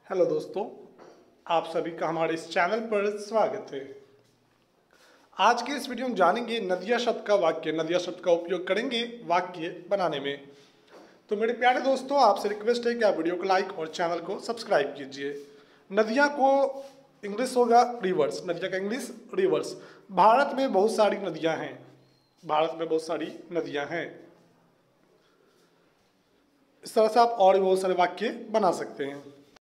Hello दोस्तों, आप सभी का हमारे इस चैनल पर स्वागत है। आज के इस वीडियो में जानेंगे नदिया शब्द का वाक्य। नदिया शब्द का उपयोग करेंगे वाक्य बनाने में। तो मेरे प्यारे दोस्तों, आपसे रिक्वेस्ट है कि आप वीडियो को लाइक और चैनल को सब्सक्राइब कीजिए। नदिया को इंग्लिश होगा रिवर्स। नदिया का इंग्लिश रिवर्स। भारत में बहुत सारी नदियाँ हैं। भारत में बहुत सारी नदियाँ हैं। इस तरह से आप और भी बहुत सारे वाक्य बना सकते हैं।